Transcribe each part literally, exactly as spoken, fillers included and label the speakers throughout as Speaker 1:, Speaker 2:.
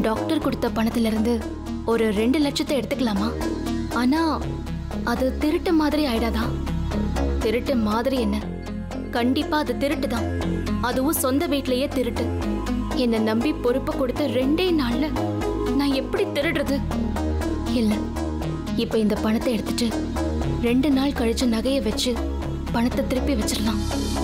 Speaker 1: Doctor கொடுத்த பணத்துல இருந்து ஒரு ரெண்டு லட்சத்தை எடுத்துக்கலாமா? ஆனா அது திருட்டு மாதிரி ஆயிடாதா? திருட்டு மாதிரி என்ன, கண்டிப்பா அது திருட்டு தான். அதுவும் சொந்த வீட்லயே திருட்டு. என்ன நம்பி பொறுப்பை கொடுத்த ரெண்டே நாள்ல நான் எப்படி திருடுறது? இல்ல, இப்ப இந்த பணத்தை எடுத்துட்டு ரெண்டு நாள் கழிச்சு நகையை வச்சு பணத்தை திருப்பி வச்சிடலாம்.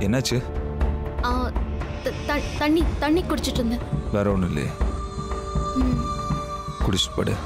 Speaker 2: என்னாச்சு?
Speaker 1: தண்ணி தண்ணி குடிச்சிட்டு இருந்தேன்.
Speaker 2: வேற ஒன்றும் இல்லையே? குடிச்சிட்டு படு.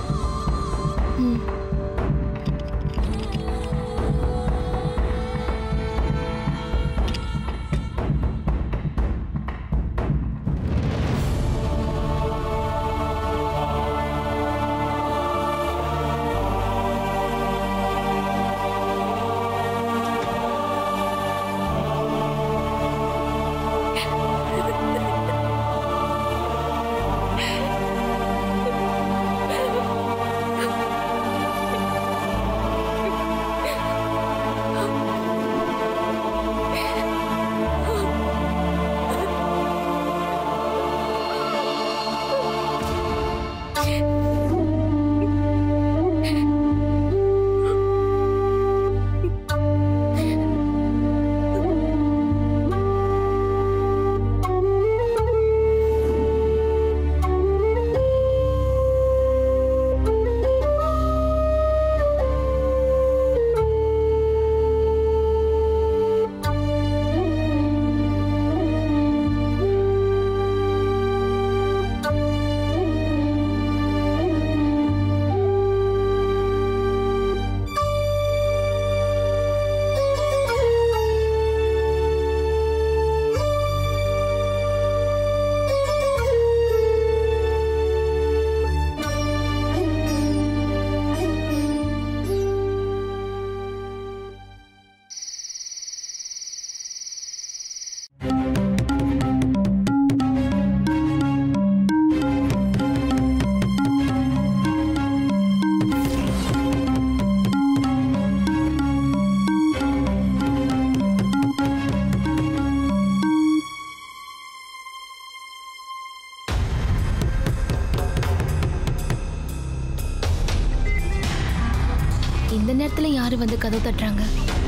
Speaker 1: இந்த நேரத்துல யாரு வந்து கதவு தட்டுறாங்க?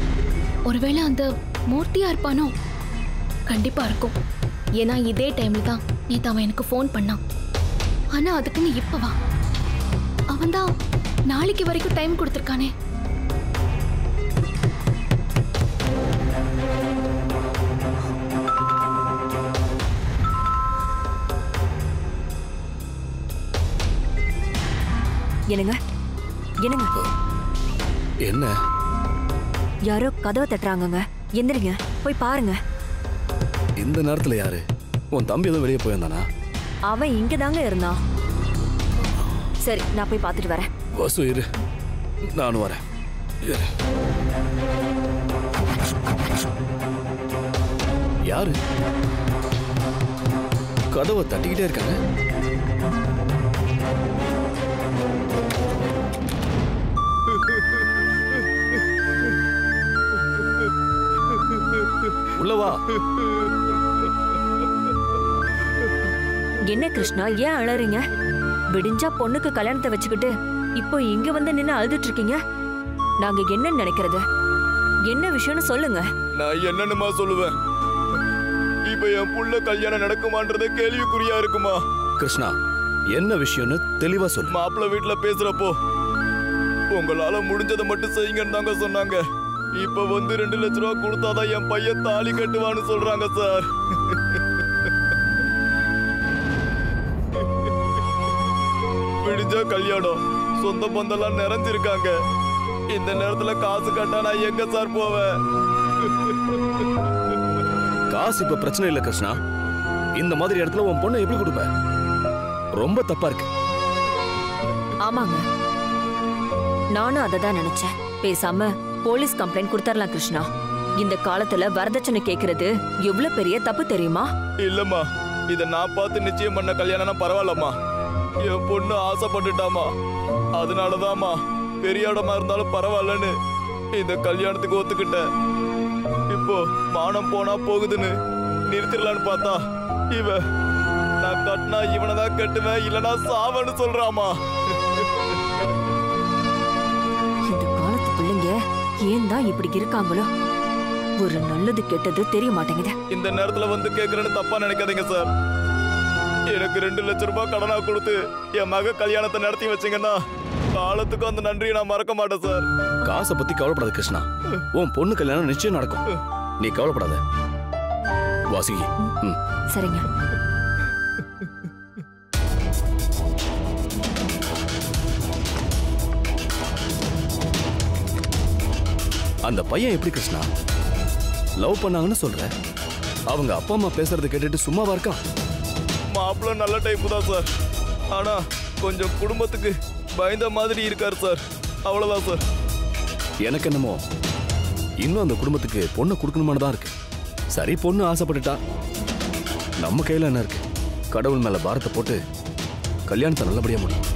Speaker 1: ஒருவேளை அந்த மூர்த்தியா இருப்பானோ? கண்டிப்பா இருக்கும். ஏன்னா இதே டைம்ல தான் நேத்து அவன் எனக்கு ஃபோன் பண்ணான். ஆனா அதுக்குன்னு இப்ப வா. அவன் தான் நாளைக்கு வரைக்கும் டைம் கொடுத்துருக்கானே.
Speaker 3: என்னங்க என்னங்க
Speaker 4: என்ன?
Speaker 3: யாரோ கதவை தட்டுறாங்கங்க. எந்திரிங்க, போய் பாருங்க.
Speaker 4: இந்த நேரத்துல யாரு? உன் தம்பி எதுவும் வெளியே போயிருந்தானா?
Speaker 3: அவன் இங்க தாங்க இருந்தான். சரி, நான் போய் பார்த்துட்டு வரேன்.
Speaker 4: வசு இரு, நானும் வரேன். யாரு கதவை தட்டிக்கிட்டே இருக்காங்க? உள்ளவா.
Speaker 3: என்ன கிருஷ்ணா, ஏன் அழறீங்க? விடிஞ்சா பொண்ணுக்கு கல்யாணத்தை வச்சுக்கிட்டு இப்போ இங்க வந்து நின்னு அழுதுட்டு இருக்கீங்க. நாங்க என்ன நினைக்கிறது? என்ன விஷயம்னு சொல்லுங்க.
Speaker 5: நான் என்னன்னுமா சொல்லுவேன்? இப்ப என் புள்ள கல்யாணம் நடக்குமான்றதே கேள்விக்குறியா இருக்குமா?
Speaker 4: கிருஷ்ணா, என்ன விஷயம்னு தெளிவா சொல்லு.
Speaker 5: மாப்பிள்ளை வீட்டுல பேசுறப்போ உங்களால முடிஞ்சதை மட்டும் செய்யுங்கன்னு தாங்க சொன்னாங்க. இப்ப வந்து ரெண்டு லட்ச ரூபா கொடுத்தாதான் என் பையன் தாலி கட்டுவான்னு சொல்றாங்க சார். விடிஞ்சா கல்யாணம், சொந்த பந்தெல்லாம் நிறைஞ்சிருக்காங்க. இந்த நேரத்துல காசு கட்டா நான் எங்க சார் போவேன்?
Speaker 4: காசு இப்ப பிரச்சனை இல்ல கிருஷ்ணா. இந்த மாதிரி இடத்துல உன் பொண்ணை எப்படி கொடுப்ப? ரொம்ப தப்பா இருக்கு.
Speaker 3: ஆமாங்க, நானும் அதை தான் நினைச்சேன். பேசாம போலீஸ் கம்ப்ளைண்ட் கொடுத்தரலாம் கிருஷ்ணா. இந்த காலத்துல வரதட்சணை கேக்குறது எவ்வளவு பெரிய தப்பு தெரியுமா?
Speaker 5: இல்லம்மா, இத நான் பார்த்து நிச்சயம் பண்ண கல்யாணம்னா பரவாயில்லம்மா. என் பொண்ணு ஆசைப்பட்டுட்டாமா. அதனாலதாம்மா பெரிய இடமா இருந்தாலும் பரவாயில்லன்னு இந்த கல்யாணத்துக்கு ஒத்துக்கிட்டேன். இப்போ மானம் போனா போகுதுன்னு நிறுத்திடலான்னு பார்த்தா இவ நான் கட்டினா இவனை தான் கட்டுவேன், இல்லனா சாவன்னு சொல்றாமா.
Speaker 3: இந்த காலத்து பிள்ளைங்க ஏன் தான் இப்படி இருக்காங்களோ? ஒரு நல்லது கெட்டது தெரிய மாட்டேங்குது.
Speaker 5: இந்த நேரத்துல வந்து கேக்குறேன்னு தப்பா நினைக்காதீங்க சார். எனக்கு ரெண்டு லட்சம் ரூபாய் கடனா கொடுத்து என் மக கல்யாணத்தை நடத்தி வச்சீங்கன்னா காலத்துக்கும் அந்த நன்றியை நான் மறக்க மாட்டேன் சார்.
Speaker 4: காசை பத்தி கவலைப்படாத கிருஷ்ணா. உன் பொண்ணு கல்யாணம் நிச்சயம் நடக்கும். நீ கவலைப்படாத. வாசுகி. ம்.
Speaker 3: சரிங்க.
Speaker 4: அந்த பையன் எப்படி கிருஷ்ணா லவ் பண்ணாங்கன்னு சொல்ற? அவங்க அப்பா அம்மா பேசுறதை கேட்டுட்டு சும்மாவா இருக்கான்?
Speaker 5: மாப்பிள்ள நல்ல டைப் தான் சார். ஆனா கொஞ்சம் குடும்பத்துக்கு பயந்த மாதிரி இருக்காரு சார். அவ்வளவுதான் சார்.
Speaker 4: எனக்கு என்னமோ இன்னும் அந்த குடும்பத்துக்கு பொண்ணு கொடுக்கணுமான்னு தான் இருக்கு. சரி, பொண்ணு ஆசைப்பட்டுட்டா நம்ம கையில என்ன இருக்கு? கடவுள் மேல பாரத்தை போட்டு கல்யாணத்தை நல்லபடியா முடியும்.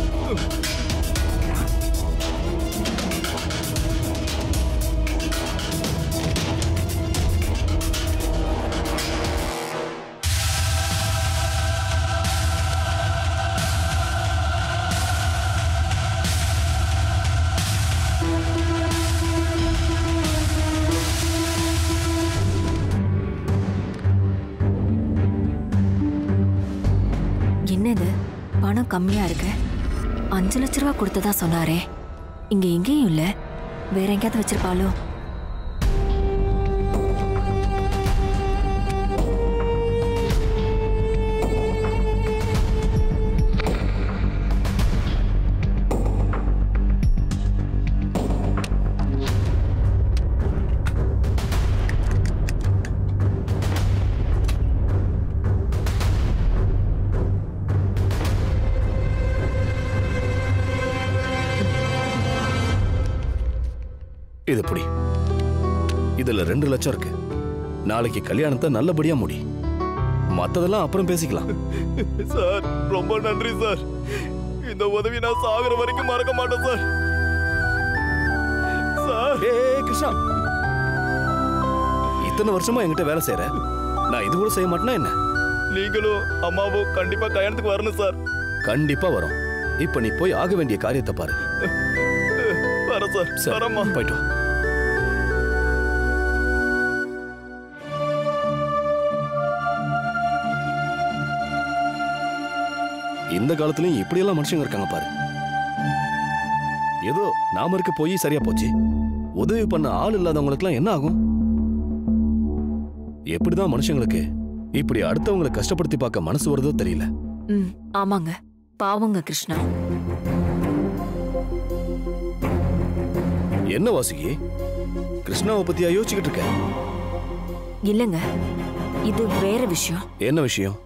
Speaker 3: என்னது பணம் கம்மியா இருக்கு? அஞ்சு லட்ச ரூபா கொடுத்ததா சொன்னாரே, இங்க எங்கேயும் இல்ல. வேற எங்கேயாவது வச்சிருப்பாளோ?
Speaker 4: இது புடி. இதுல ரெண்டு லட்சம் இருக்கு. நாளைக்கு கல்யாணத்தை நல்லபடியா முடி. மத்ததெல்லாம் அப்புறம் பேசிக்கலாம்.
Speaker 5: சார் ரொம்ப நன்றி சார். இந்த உதவி நான் சாகுற வரைக்கும் மறக்க மாட்டேன் சார். சார்.
Speaker 4: ஏய் கிருஷ்ணா, இத்தனை வருஷமா என்கிட்ட வேலை செய்யற, நான் இது கூட செய்ய மாட்டேனா என்ன?
Speaker 5: நீங்களும் அம்மாவும் கண்டிப்பா கல்யாணத்துக்கு வரணும் சார்.
Speaker 4: கண்டிப்பா வரும். இப்ப நீ போய் ஆக வேண்டிய காரியத்தை பாரு.
Speaker 5: வர சார். வரம்மா.
Speaker 4: போயிட்டு வா. இந்த காலத்துலயும் இப்படியெல்லாம் மனுஷங்க இருக்காங்க பாரு. ஏதோ நாம இருக்க போய் சரியா போச்சு. உதவி பண்ண ஆள் இல்லாதவங்களுக்குலாம் என்ன ஆகும்? எப்படிதான் மனுஷங்களுக்கு இப்படி அடுத்தவங்களை கஷ்டப்படுத்தி பார்க்க மனசு வருதோ தெரியல.
Speaker 3: ம், ஆமாங்க. பாவங்க கிருஷ்ணா.
Speaker 4: என்ன வாசுகி, கிருஷ்ணாவை பத்தியா யோசிச்சுக்கிட்டு இருக்க?
Speaker 3: இல்லங்க, இது வேற விஷயம்.
Speaker 4: என்ன விஷயம்?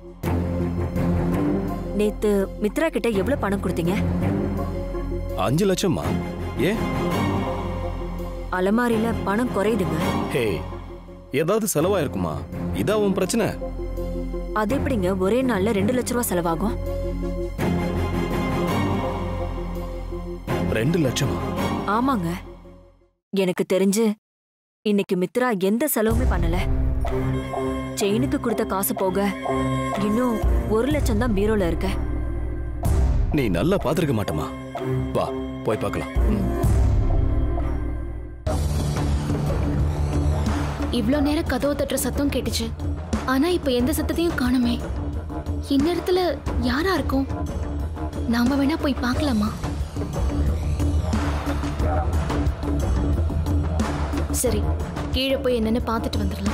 Speaker 3: நேத்து மித்ரா கிட்ட எவ்வளவு பணம் கொடுத்தீங்க?
Speaker 4: அஞ்சு லட்சமா? ஏன்?
Speaker 3: அலமாரியில பணம் குறையுதுங்க.
Speaker 4: ஹே, ஏதாவது செலவா இருக்குமா? இதா உன் பிரச்சனை?
Speaker 3: அது எப்படிங்க ஒரே நாள்ல ரெண்டு லட்ச ரூபா செலவாகும்?
Speaker 4: ரெண்டு லட்சமா?
Speaker 3: ஆமாங்க. எனக்கு தெரிஞ்சு இன்னைக்கு மித்ரா எந்த செலவுமே பண்ணல. செயினுக்கு கொடுத்த காசு போக இன்னும் ஒரு லட்சம் தான் பீரோல இருக்க.
Speaker 4: நீ நல்லா பாத்துருக்க மாட்டமா? வா போய் பார்க்கலாம்.
Speaker 1: இவ்ளோ நேரம் கதவு தட்டுற சத்தம் கேட்டுச்சு. ஆனா இப்ப எந்த சத்தத்தையும் காணுமே. இந்நேரத்துல யாரா இருக்கும்? நாம வேணா போய் பார்க்கலாமா? சரி, கீழே போய் என்னன்னு பார்த்துட்டு வந்துடலாம்.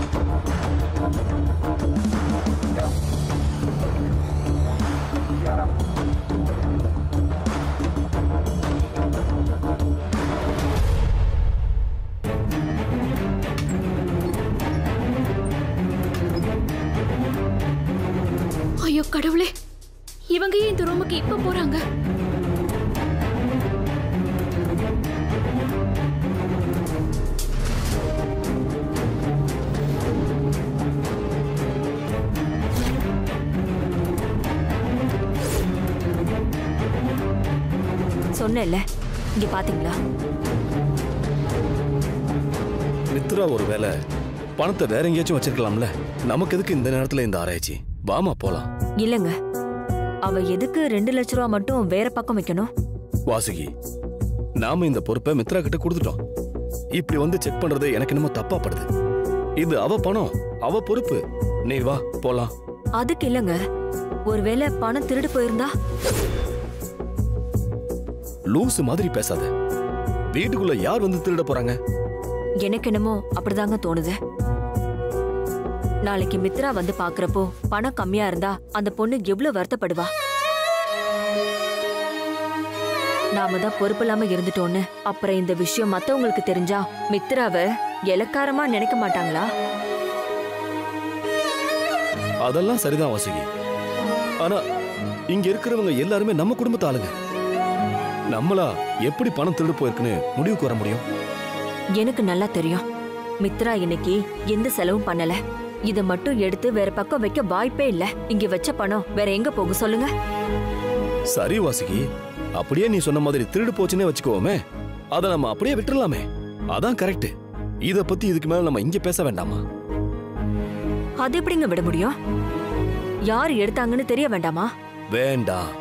Speaker 1: ஐயோ கடவுளே, இவங்க ஏன் இந்த ரூமுக்கு இப்ப போறாங்க?
Speaker 3: சொன்னேன்ல, இங்க பாத்தீங்களா?
Speaker 4: மித்ரா ஒரு வேலை பணத்தை வேற எங்கேயாச்சும் வச்சிருக்கலாம்ல. நமக்கு எதுக்கு இந்த நேரத்துல இந்த ஆராய்ச்சி? வாமா போலாம்.
Speaker 3: இல்லங்க, அவ எதுக்கு ரெண்டு லட்ச ரூபா மட்டும் வேற பக்கம் வைக்கணும்?
Speaker 4: வாசுகி, நாம இந்த பொறுப்பை மித்ரா கிட்ட கொடுத்துட்டோம். இப்படி வந்து செக் பண்றது எனக்கு என்னமோ தப்பா படுது. இது அவ பணம், அவ பொறுப்பு. நீ வா போலாம்.
Speaker 3: அதுக்கு இல்லங்க, ஒருவேளை பணம் திருடு போயிருந்தா?
Speaker 4: லூசு மாதிரி பேசாத. வீட்டுக்குள்ள யார் வந்து திருட போறாங்க?
Speaker 3: எனக்கு என்னமோ அப்படிதாங்க தோணுது. நாளைக்கு மித்ரா வந்து பாக்குறப்போ பணம் கம்மியா இருந்தா அந்த பொண்ணு எவ்வளவு வருத்தப்படுவா. நாம தான் பொறுப்பு இல்லாம இருந்துட்டோன்னு அப்புறம் இந்த விஷயம் மத்தவங்களுக்கு தெரிஞ்சா மித்ராவை இலக்காரமா நினைக்க மாட்டாங்களா?
Speaker 4: அதெல்லாம் சரிதான் வாசுகி. ஆனா இங்க இருக்கிறவங்க எல்லாருமே நம்ம குடும்பத்து ஆளுங்க. நம்மளா எப்படி பணம் திருடு போயிருக்குன்னு முடிவுக்கு வர முடியும்?
Speaker 3: எனக்கு நல்லா தெரியும். மித்ரா இன்னைக்கு எந்த செலவும் பண்ணல. இத மட்டும் எடுத்து வேற பக்கம் வைக்க வாய்ப்பே இல்ல. இங்க வச்ச பணம் வேற எங்க போகும் சொல்லுங்க?
Speaker 4: சரி வாசுகி, அப்படியே நீ சொன்ன மாதிரி திருடு போச்சுன்னே வச்சுக்கோமே. அதை நம்ம அப்படியே விட்டுறலாமே. அதான் கரெக்ட். இத பத்தி இதுக்கு மேல நம்ம இங்க பேச வேண்டாமா?
Speaker 3: அது எப்படிங்க விட முடியும்? யார் எடுத்தாங்கன்னு தெரிய வேண்டாமா?
Speaker 4: வேண்டாம்.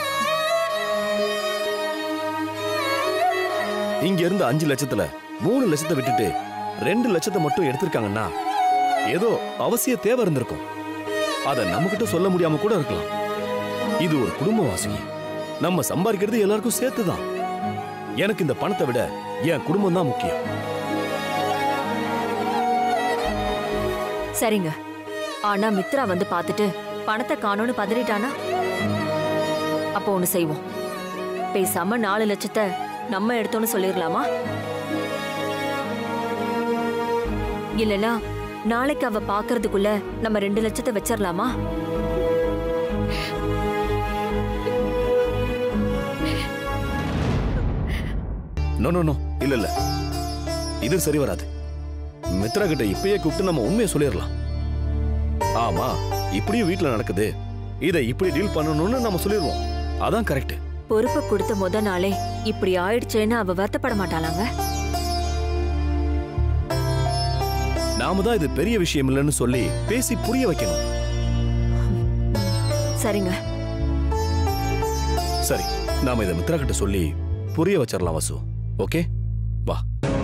Speaker 4: இங்க இருந்த அஞ்சு லட்சத்துல மூணு லட்சத்தை விட்டுட்டு ரெண்டு லட்சத்தை மட்டும் எடுத்திருக்காங்கன்னா ஏதோ அவசிய தேவை இருந்திருக்கும். அத நம்ம கிட்ட சொல்ல முடியாம கூட இருக்கலாம். இது ஒரு குடும்ப வாசுகி. நம்ம சம்பாதிக்கிறது எல்லாருக்கும் சேர்த்துதான். எனக்கு இந்த பணத்தை விட என் குடும்பம் தான் முக்கியம்.
Speaker 3: சரிங்க. ஆனா மித்ரா வந்து பார்த்துட்டு பணத்தை காணோன்னு பதறிட்டானா? அப்போ ஒண்ணு செய்வோம். பேசாம நாலு லட்சத்தை நம்ம எடுத்தோன்னு சொல்லிடலாமா? இல்லனா நாளைக்கு அவ பாக்குறதுக்குள்ள நம்ம ரெண்டு லட்சத்தை வச்சிடலாமா?
Speaker 4: நோ நோ நோ இல்ல இல்ல, இது சரி வராது. மித்ரா கிட்ட இப்பயே கூப்பிட்டு நம்ம உண்மையை சொல்லிடலாம். ஆமா, இப்படியும் வீட்டுல நடக்குது, இதை இப்படி டீல் பண்ணணும்னு நம்ம சொல்லிடுவோம். அதான் கரெக்ட்.
Speaker 3: பொறுப்பை கொடுத்த முத நாளே இப்படி ஆயிடுச்சேன்னு அவ வருத்தப்பட மாட்டாளாங்க.
Speaker 4: நாம தான் இது பெரிய விஷயம் இல்லைன்னு சொல்லி பேசி புரிய வைக்கணும்.
Speaker 3: சரிங்க.
Speaker 4: சரி, நாம இதை மித்ரா கிட்ட சொல்லி புரிய வச்சிடலாம் வாசு. ஓகே, வா.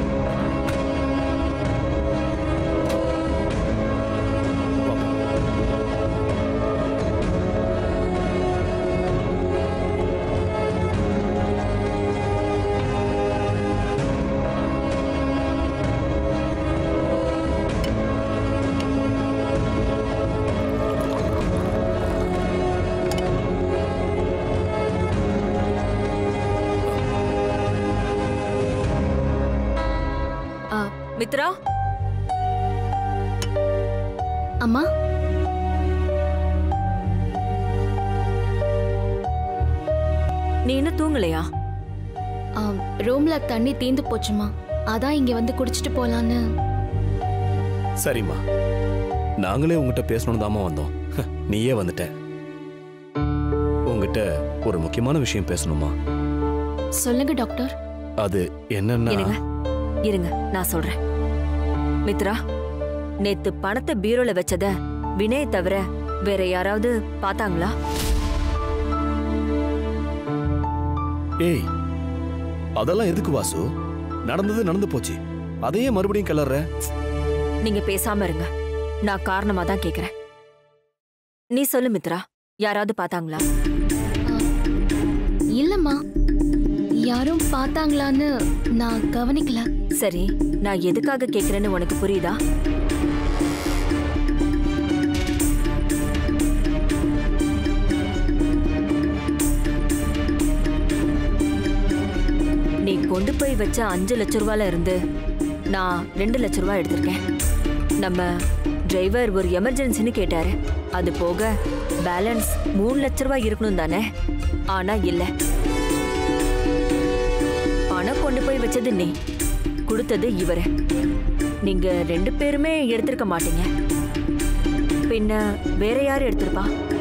Speaker 3: மித்ரா,
Speaker 1: அம்மா.
Speaker 3: நீ இன்னும் தூங்கலையா?
Speaker 1: ரூம்ல தண்ணி தீந்து போச்சுமா, அதான் இங்க வந்து குடிச்சிட்டு போலான்னு.
Speaker 4: சரிம்மா, நாங்களே உங்ககிட்ட பேசணும் தாமா வந்தோம். நீயே வந்துட்ட. உங்ககிட்ட ஒரு முக்கியமான விஷயம் பேசணுமா?
Speaker 1: சொல்லுங்க டாக்டர்.
Speaker 4: அது என்னன்னா,
Speaker 3: இருங்க இருங்க நான் சொல்றேன். மித்ரா, நேத்து பணத்தை பீரோல வச்சத வினய் தவிர வேற யாராவது பார்த்தாங்களா?
Speaker 4: ஏய், அதெல்லாம் எதுக்கு வாசு? நடந்தது நடந்து போச்சு, அதையே மறுபடியும் கிளற.
Speaker 3: நீங்க பேசாம இருங்க, நான் காரணமா தான் கேக்குறேன். நீ சொல்லு மித்ரா, யாராவது பார்த்தாங்களா?
Speaker 1: இல்லம்மா, யாரும் பார்த்தாங்களான்னு நான் கவனிக்கல.
Speaker 3: சரி, நான் எதுக்காக கேக்குறேன்னு உனக்கு புரியுதா? நீ கொண்டு போய் வச்ச அஞ்சு லட்ச ரூபாயில இருந்து நான் ரெண்டு லட்ச ரூபாய் எடுத்திருக்கேன். நம்ம டிரைவர் ஒரு எமர்ஜென்சின்னு கேட்டாரு. அது போக பேலன்ஸ் மூணு லட்ச ரூபாய் இருக்கணும் தானே? ஆனா இல்ல, பணம் கொண்டு போய் வச்சது நீ, கொடுத்தது இவரு. நீங்க ரெண்டு பேருமே எடுத்திருக்க மாட்டீங்க. பின்ன வேற யாரு எடுத்திருப்பா?